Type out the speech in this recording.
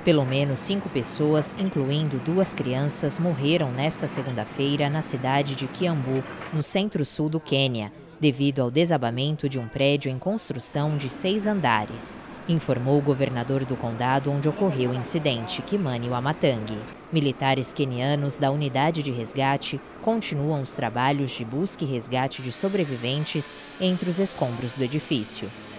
Pelo menos 5 pessoas, incluindo 2 crianças, morreram nesta segunda-feira na cidade de Kiambu, no centro-sul do Quênia, devido ao desabamento de um prédio em construção de 6 andares, informou o governador do condado onde ocorreu o incidente, Kimani Wamatangi. Militares quenianos da unidade de resgate continuam os trabalhos de busca e resgate de sobreviventes entre os escombros do edifício.